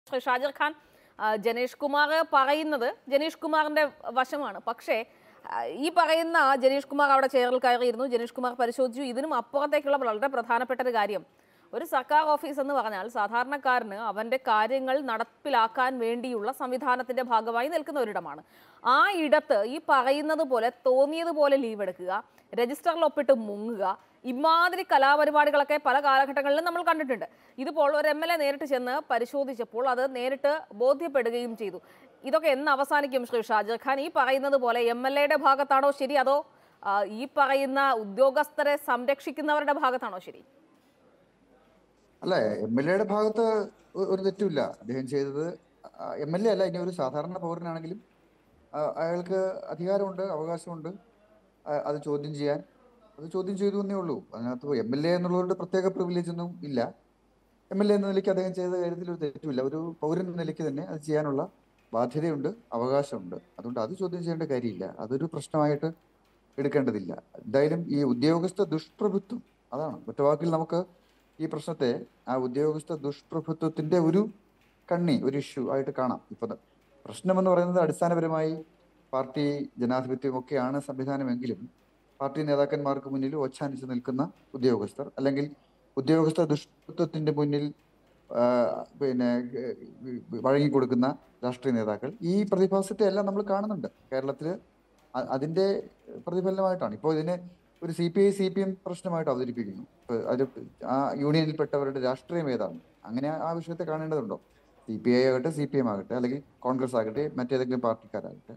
ശ്രീ ഷാജിർ ഖാൻ, ജനീഷ് കുമാർ പറയുന്നത് ജനീഷ് കുമാറിന്റെ വശമാണ്. പക്ഷേ ഈ പറയുന്ന ജനീഷ് കുമാർ അവിടെ ചെയറിൽ കയറിയിരുന്നു, ജനീഷ് കുമാർ പരിശോധിച്ചു. ഇതിനും അപ്പുറത്തേക്കുള്ള വളരെ പ്രധാനപ്പെട്ട ഒരു കാര്യം, ഒരു സർക്കാർ ഓഫീസ് എന്ന് പറഞ്ഞാൽ സാധാരണക്കാരന് അവൻ്റെ കാര്യങ്ങൾ നടപ്പിലാക്കാൻ വേണ്ടിയുള്ള സംവിധാനത്തിന്റെ ഭാഗമായി നിൽക്കുന്ന ഒരിടമാണ്. ആ ഇടത്ത് ഈ പറയുന്നത് പോലെ തോന്നിയതുപോലെ ലീവ് എടുക്കുക, രജിസ്റ്ററിൽ ഒപ്പിട്ട് മുങ്ങുക, ഇമാതിരി കലാപരിപാടികളൊക്കെ പല കാലഘട്ടങ്ങളിലും നമ്മൾ കണ്ടിട്ടുണ്ട്. ഇതിപ്പോൾ ഒരു MLA നേരിട്ട് ചെന്ന് പരിശോധിച്ചപ്പോൾ അത് നേരിട്ട് ബോധ്യപ്പെടുകയും ചെയ്തു. ഇതൊക്കെ എന്ന് അവസാനിക്കും ശ്രീ ഷാജിർ ഖാൻ? ഈ പറയുന്നത് പോലെ MLAയുടെ ഭാഗത്താണോ ശരി, അതോ ഈ പറയുന്ന ഉദ്യോഗസ്ഥരെ സംരക്ഷിക്കുന്നവരുടെ ഭാഗത്താണോ ശരി? അല്ല, MLAയുടെ ഭാഗത്ത് ഒരു തെറ്റുമില്ല. അദ്ദേഹം ചെയ്തത് MLA അല്ല, ഇനി ഒരു സാധാരണ പൗരനാണെങ്കിലും അയാൾക്ക് അധികാരമുണ്ട്, അവകാശമുണ്ട് അത് ചോദ്യം ചെയ്യാൻ. അത് ചോദ്യം ചെയ്തു എന്നേ ഉള്ളൂ. അതിനകത്ത് MLA എന്നുള്ളവരുടെ പ്രത്യേക പ്രിവിലേജ് ഒന്നും ഇല്ല. MLA എന്ന നിലയ്ക്ക് അദ്ദേഹം ചെയ്ത കാര്യത്തിൽ ഒരു തെറ്റുമില്ല. ഒരു പൗരൻ എന്ന നിലയ്ക്ക് തന്നെ അത് ചെയ്യാനുള്ള ബാധ്യതയുണ്ട്, അവകാശമുണ്ട്. അതുകൊണ്ട് അത് ചോദ്യം ചെയ്യേണ്ട കാര്യമില്ല. അതൊരു പ്രശ്നമായിട്ട് എടുക്കേണ്ടതില്ല. എന്തായാലും ഈ ഉദ്യോഗസ്ഥ ദുഷ്പ്രഭുത്വം, അതാണ് ഒറ്റ വാക്കിൽ നമുക്ക് ഈ പ്രശ്നത്തെ ആ ഉദ്യോഗസ്ഥ ദുഷ്പ്രഭുത്വത്തിന്റെ ഒരു ഒരു ഇഷ്യൂ ആയിട്ട് കാണാം. ഇപ്പൊ പ്രശ്നമെന്ന് പറയുന്നത് അടിസ്ഥാനപരമായി പാർട്ടി ജനാധിപത്യം ഒക്കെയാണ് സംവിധാനമെങ്കിലും പാർട്ടി നേതാക്കന്മാർക്ക് മുന്നിൽ ഒച്ചാനിച്ച് നിൽക്കുന്ന ഉദ്യോഗസ്ഥർ, അല്ലെങ്കിൽ ഉദ്യോഗസ്ഥ ദുഷ്പ്രഭുത്വത്തിന്റെ മുന്നിൽ പിന്നെ വഴങ്ങിക്കൊടുക്കുന്ന രാഷ്ട്രീയ നേതാക്കൾ, ഈ പ്രതിഭാസത്തെ എല്ലാം നമ്മൾ കാണുന്നുണ്ട് കേരളത്തില്. അതിന്റെ പ്രതിഫലനമായിട്ടാണ് ഇപ്പോൾ ഇതിനെ ഒരു CPI-CPM പ്രശ്നമായിട്ട് അവതരിപ്പിക്കുന്നു. അത് ആ യൂണിയനിൽപ്പെട്ടവരുടെ രാഷ്ട്രീയം ഏതാണ്, അങ്ങനെ ആ വിഷയത്തെ കാണേണ്ടതുണ്ടോ? CPI ആകട്ടെ, CPM ആകട്ടെ, അല്ലെങ്കിൽ കോൺഗ്രസ് ആകട്ടെ, മറ്റേതെങ്കിലും പാർട്ടിക്കാരാകട്ടെ,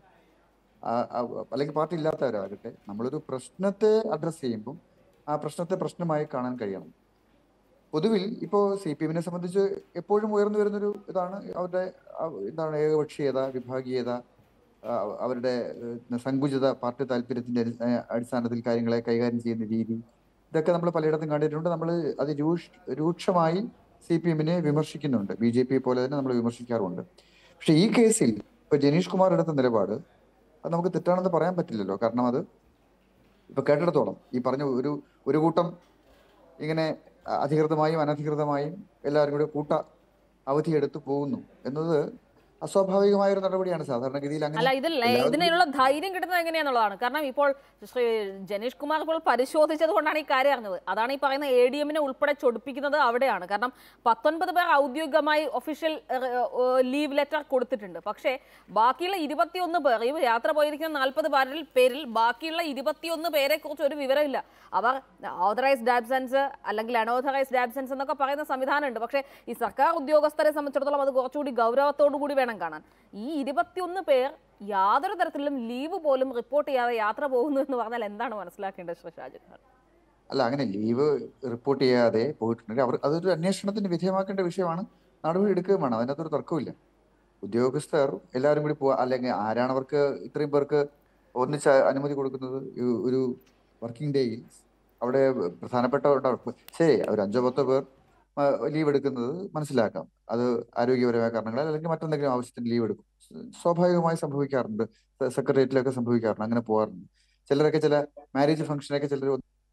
അല്ലെങ്കിൽ പാർട്ടി ഇല്ലാത്തവരാകട്ടെ, നമ്മളൊരു പ്രശ്നത്തെ അഡ്രസ്സ് ചെയ്യുമ്പം ആ പ്രശ്നത്തെ പ്രശ്നമായി കാണാൻ കഴിയണം. പൊതുവിൽ ഇപ്പോൾ CPM-നെ സംബന്ധിച്ച് എപ്പോഴും ഉയർന്നു വരുന്നൊരു ഇതാണ് അവരുടെ എന്താണ് ഏകപക്ഷീയത, വിഭാഗീയത, അവരുടെ സങ്കുചിത പാർട്ടി താല്പര്യത്തിന്റെ അടിസ്ഥാനത്തിൽ കാര്യങ്ങളെ കൈകാര്യം ചെയ്യുന്ന രീതി. ഇതൊക്കെ നമ്മൾ പലയിടത്തും കണ്ടിട്ടുണ്ട്. നമ്മൾ അത് രൂക്ഷമായി CPM-നെ വിമർശിക്കുന്നുണ്ട്. BJP പോലെ തന്നെ നമ്മൾ വിമർശിക്കാറുമുണ്ട്. പക്ഷെ ഈ കേസിൽ ഇപ്പൊ ജനീഷ് കുമാർ എടുത്ത നിലപാട് അത് നമുക്ക് തെറ്റാണെന്ന് പറയാൻ പറ്റില്ലല്ലോ. കാരണം അത് ഇപ്പൊ കേട്ടിടത്തോളം ഈ പറഞ്ഞ ഒരു കൂട്ടം ഇങ്ങനെ അധികൃതമായും അനധികൃതമായും എല്ലാവരും കൂടെ അവധിയെടുത്ത് പോകുന്നു എന്നത് അസ്വാഭാവികമായ ഒരു നടപടിയാണ്. സാധാരണഗതിയിൽ അല്ല, ഇതിനുള്ള ധൈര്യം കിട്ടുന്നത് എങ്ങനെയാന്നുള്ളതാണ്. കാരണം ഇപ്പോൾ ശ്രീ ജനീഷ് കുമാർ ഇപ്പോൾ പരിശോധിച്ചത് കൊണ്ടാണ് ഈ കാര്യം അറിഞ്ഞത്. അതാണ് ഈ പറയുന്ന ADM-നെ ഉൾപ്പെടെ ചൊടിപ്പിക്കുന്നത് അവിടെയാണ്. കാരണം 19 പേർ ഔദ്യോഗികമായി ഒഫീഷ്യൽ ലീവ് ലെറ്റർ കൊടുത്തിട്ടുണ്ട്. പക്ഷേ ബാക്കിയുള്ള 21 പേർ, ഈ യാത്ര പോയിരിക്കുന്ന 40 പേരിൽ ബാക്കിയുള്ള 21 പേരെ കുറിച്ച് ഒരു വിവരമില്ല. അവർ ഓതറൈസ്ഡ് ആബ്സെൻസ് അല്ലെങ്കിൽ അൺഓതറൈസ്ഡ് ആബ്സെൻസ് എന്നൊക്കെ പറയുന്ന സംവിധാനമുണ്ട്. പക്ഷേ ഈ സർക്കാർ ഉദ്യോഗസ്ഥരെ സംബന്ധിച്ചിടത്തോളം അത് കുറച്ചുകൂടി ഗൗരവത്തോടു കൂടി വേണം കാണാൻ. ഈ 21 പേർ യാതൊരു തരത്തിലും ലീവ് പോലും റിപ്പോർട്ട് ചെയ്യാതെ യാത്ര പോകുന്നു എന്ന് പറഞ്ഞാൽ എന്താണ് മനസ്സിലാക്കേണ്ടത് ശ്രീ ഷാജിർ ഖാൻ? അല്ല, അങ്ങനെ ലീവ് റിപ്പോർട്ട് ചെയ്യാതെ പോയിട്ടുണ്ടെങ്കിൽ അതൊരു അന്വേഷണത്തിന് വിധേയമാക്കേണ്ട വിഷയമാണ്, നടപടി എടുക്കുകയും വേണം. അതിനകത്തൊരു തർക്കമില്ല. ഉദ്യോഗസ്ഥർ എല്ലാവരും കൂടി പോവാ, അല്ലെങ്കിൽ ആരാണ് അവർക്ക് ഇത്രയും പേർക്ക് ഒന്നിച്ച് അനുമതി കൊടുക്കുന്നത്? ഒരു വർക്കിംഗ് ഡേയിൽ അവിടെ പ്രധാനപ്പെട്ട ശരി, ഒരു 5-10 പേർ ലീവ് എടുക്കുന്നത് മനസ്സിലാക്കാം. അത് ആരോഗ്യപരമായ കാരണങ്ങളാൽ അല്ലെങ്കിൽ മറ്റെന്തെങ്കിലും ആവശ്യത്തിന് ലീവ് എടുക്കും. സ്വാഭാവികമായി സംഭവിക്കാറുണ്ട്, സെക്രട്ടേറിയറ്റിലൊക്കെ സംഭവിക്കാറുണ്ട്, അങ്ങനെ പോകാറുണ്ട്. ചിലരൊക്കെ ചില മാരേജ് ഫംഗ്ഷനൊക്കെ ചിലർ,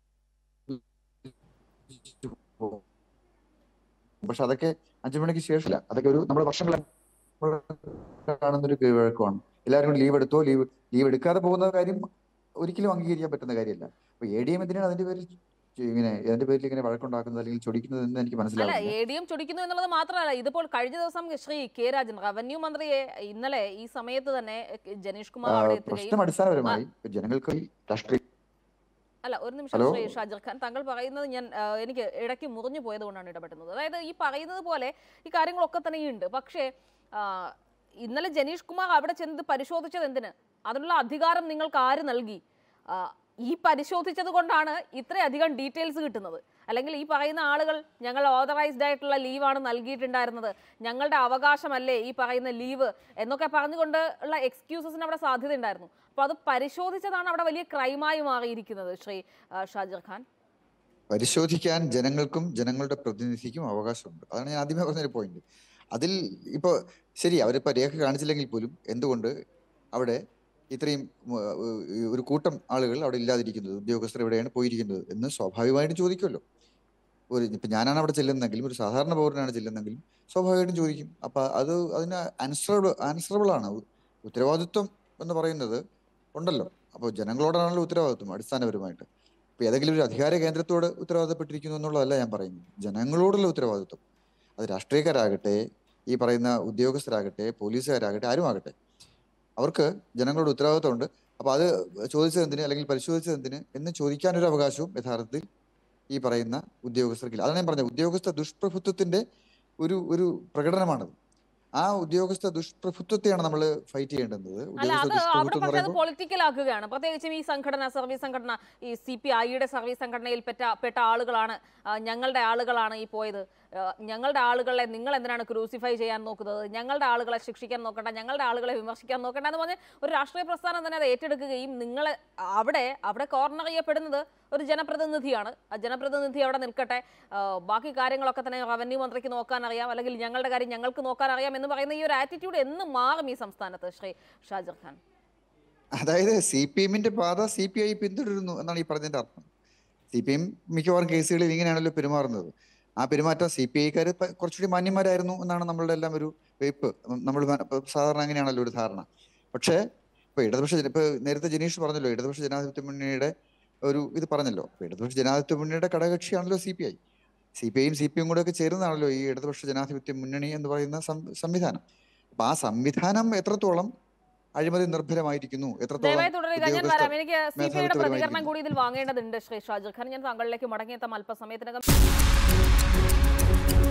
പക്ഷെ അതൊക്കെ 5 മണിക്ക് ശേഷമില്ല. അതൊക്കെ നമ്മുടെ വർഷങ്ങൾ കാണുന്നൊരു കീഴ്വഴക്കമാണ്. എല്ലാവരും കൂടി ലീവ് എടുക്കാതെ പോകുന്ന കാര്യം ഒരിക്കലും അംഗീകരിക്കാൻ പറ്റുന്ന കാര്യമല്ല. അപ്പൊ ADM എന്തിനാണ് അതിന്റെ പേരിൽ ഇങ്ങനെ വഴക്കുണ്ടാക്കുന്നത് അല്ലെങ്കിൽ ചൊടിക്കുന്നത് എന്ന് എനിക്ക് മനസ്സിലാവില്ല. അല്ല, ADM ചൊടിക്കുന്നു എന്നുള്ളത് മാത്രമല്ല, ഇതിപ്പോൾ കഴിഞ്ഞ ദിവസം ശ്രീ K. രാജൻ റവന്യൂ മന്ത്രിയെ ഇന്നലെ ഈ സമയത്ത് തന്നെ ജനീഷ് കുമാർ അവിടെ പ്രശ്നം അടിസ്ഥാനപരമായി ജനങ്ങൾക്ക് രാഷ്ട്രീയ. അല്ല, ഒരു നിമിഷം ശ്രീ ഷാജിർ ഖാൻ, താങ്കൾ പറയുന്നത് എനിക്ക് ഇടയ്ക്ക് മുറിഞ്ഞു പോയത് കൊണ്ടാണ് ഇടപെടുന്നത്. അതായത് ഈ പറയുന്നത് പോലെ ഈ കാര്യങ്ങളൊക്കെ തന്നെ ഉണ്ട്. പക്ഷേ ഇന്നലെ ജനീഷ് കുമാർ അവിടെ ചെന്ന് പരിശോധിച്ചത് എന്തിന്? അതിനുള്ള അധികാരം നിങ്ങൾക്ക് ആര് നൽകി? ഈ പരിശോധിച്ചത് കൊണ്ടാണ് ഇത്രയധികം ഡീറ്റെയിൽസ് കിട്ടുന്നത്. അല്ലെങ്കിൽ ഈ പറയുന്ന ആളുകൾ ഞങ്ങൾ ഓതറൈസ്ഡ് ആയിട്ടുള്ള ലീവാണ് നൽകിയിട്ടുണ്ടായിരുന്നത്, ഞങ്ങളുടെ അവകാശമല്ലേ ഈ പറയുന്ന ലീവ് എന്നൊക്കെ പറഞ്ഞുകൊണ്ട് ഉള്ള എക്സ്ക്യൂസസിന് അവിടെ സാധ്യത ഉണ്ടായിരുന്നു. അപ്പോൾ അത് പരിശോധിച്ചതാണ് അവിടെ വലിയ ക്രൈമായി മാറിയിരിക്കുന്നത്. ശ്രീ ഷാജിർ ഖാൻ, പരിശോധിക്കാൻ ജനങ്ങൾക്കും ജനങ്ങളുടെ പ്രതിനിധിക്കും അവകാശമുണ്ട്. അതാണ് ഞാൻ ആദ്യമേ പറഞ്ഞൊരു പോയിന്റ്. അതിൽ ഇപ്പൊ ശരി, അവരിപ്പോ രേഖ കാണിച്ചില്ലെങ്കിൽ പോലും എന്തുകൊണ്ട് അവിടെ ഇത്രയും ഒരു കൂട്ടം ആളുകൾ അവിടെ ഇല്ലാതിരിക്കുന്നത്, ഉദ്യോഗസ്ഥർ എവിടെയാണ് പോയിരിക്കുന്നത് എന്ന് സ്വാഭാവികമായിട്ടും ചോദിക്കുമല്ലോ. ഇപ്പം ഞാനാണ് അവിടെ ചെല്ലുന്നെങ്കിലും ഒരു സാധാരണ പൗരനാണ് ചെല്ലുന്നെങ്കിലും സ്വാഭാവികമായിട്ടും ചോദിക്കും. അപ്പം അതിന് ആൻസറബിൾ ആണ്. ഉത്തരവാദിത്വം എന്ന് പറയുന്നത് ഉണ്ടല്ലോ. അപ്പോൾ ജനങ്ങളോടാണല്ലോ ഉത്തരവാദിത്വം അടിസ്ഥാനപരമായിട്ട്. ഇപ്പം ഏതെങ്കിലും ഒരു അധികാര കേന്ദ്രത്തോട് ഉത്തരവാദിത്തപ്പെട്ടിരിക്കുന്നു എന്നുള്ളതല്ല ഞാൻ പറയുന്നത്. ജനങ്ങളോടുള്ള ഉത്തരവാദിത്വം. അത് രാഷ്ട്രീയക്കാരാകട്ടെ, ഈ പറയുന്ന ഉദ്യോഗസ്ഥരാകട്ടെ, പോലീസുകാരാകട്ടെ, ആരുമാകട്ടെ, അവർക്ക് ജനങ്ങളോട് ഉത്തരവാദിത്വമുണ്ട്. അപ്പോൾ അത് ചോദിച്ചതെന്തിന് അല്ലെങ്കിൽ പരിശോധിച്ചതെന്തിന് എന്ന് ചോദിക്കാനൊരു അവകാശവും യഥാർത്ഥത്തിൽ ഈ പറയുന്ന ഉദ്യോഗസ്ഥർക്കില്ല. അതാണ് ഞാൻ പറഞ്ഞത്, ഉദ്യോഗസ്ഥ ദുഷ്പ്രഭുത്വത്തിന്റെ ഒരു ഒരു പ്രകടനമാണത്. ആ ഉദ്യോഗസ്ഥ ദുഷ്പ്രഭുത്വത്തെയാണ് നമ്മൾ ഫൈറ്റ് ചെയ്യേണ്ടത്. അല്ല, ഉദ്യോഗസ്ഥ അത് അവിടെ ദുഷ്പ്രഭുത്വം എന്ന് പക്ഷെ അത് പറയുമ്പോൾ പൊളിറ്റിക്കൽ ആക്കുകയാണ്. പ്രത്യേകിച്ചും ഈ സംഘടന, സർവീസ് സംഘടന, ഈ CPIയുടെ സർവീസ് സംഘടനയിൽ പെട്ട ആളുകളാണ്, ഞങ്ങളുടെ ആളുകളാണ് ഈ പോയത്. ഞങ്ങളുടെ ആളുകളെ നിങ്ങൾ എന്തിനാണ് ക്രൂസിഫൈ ചെയ്യാൻ നോക്കുന്നത്? ഞങ്ങളുടെ ആളുകളെ ശിക്ഷിക്കാൻ നോക്കണ്ട, ഞങ്ങളുടെ ആളുകളെ വിമർശിക്കാൻ നോക്കണ്ട എന്ന് പറഞ്ഞ് ഒരു രാഷ്ട്രീയ പ്രസ്ഥാനം തന്നെ അത് ഏറ്റെടുക്കുകയും നിങ്ങളെ അവിടെ കോർണർ ചെയ്യപ്പെടുന്നത് ഒരു ജനപ്രതിനിധിയാണ്. ആ ജനപ്രതിനിധി അവിടെ നിൽക്കട്ടെ, ബാക്കി കാര്യങ്ങളൊക്കെ തന്നെ റവന്യൂ മന്ത്രിക്ക് നോക്കാൻ അറിയാം, അല്ലെങ്കിൽ ഞങ്ങളുടെ കാര്യം ഞങ്ങൾക്ക് നോക്കാൻ അറിയാം എന്ന് പറയുന്ന ഈ ഒരു ആറ്റിറ്റ്യൂഡ് എന്ന് മാറും ഈ സംസ്ഥാനത്ത്, ശ്രീ ഷാജിർ ഖാൻ? അതായത് CPM-ന്റെ പാത CPI പിന്തുടരുന്നു എന്നാണ് ഈ പറഞ്ഞതിന്റെ അർത്ഥം. CPM മിക്കവാറും കേസുകളിൽ ഇങ്ങനെയാണല്ലോ പെരുമാറുന്നത്. ആ പെരുമാറ്റം CPI-ക്കാർ കുറച്ചുകൂടി മാന്യന്മാരായിരുന്നു എന്നാണ് നമ്മളുടെ എല്ലാം ഒരു വെയ്പ്പ്. നമ്മൾ സാധാരണ അങ്ങനെയാണല്ലോ ഒരു ധാരണ. പക്ഷേ ഇപ്പൊ നേരത്തെ ജനീഷ് പറഞ്ഞല്ലോ, ഇടതുപക്ഷ ജനാധിപത്യ മുന്നണിയുടെ ഒരു ഇത് പറഞ്ഞല്ലോ. അപ്പൊ ഇടതുപക്ഷ ജനാധിപത്യ മുന്നണിയുടെ ഘടകകക്ഷിയാണല്ലോ CPI. CPI-യും CPM കൂടെ ഒക്കെ ചേരുന്നതാണല്ലോ ഈ ഇടതുപക്ഷ ജനാധിപത്യ മുന്നണി എന്ന് പറയുന്ന സംവിധാനം. അപ്പൊ ആ സംവിധാനം എത്രത്തോളം അഴിമതി നിർഭരമായിരിക്കുന്നു, എത്രത്തോളം ദയവായി തുടരുക, ഞാൻ ഉദ്യോഗസ്ഥ വരാം. എനിക്ക് CPIയുടെ പ്രതികരണം മേധാവിത്വപരമായിരിക്കുന്നു. കൂടി ഇതിൽ വാങ്ങേണ്ടതുണ്ട് ശ്രീ ഷാജിർ ഖാൻ. ഞാൻ താങ്കളിലേക്ക് മടങ്ങിയെത്താം അല്പസമയത്തിനകം.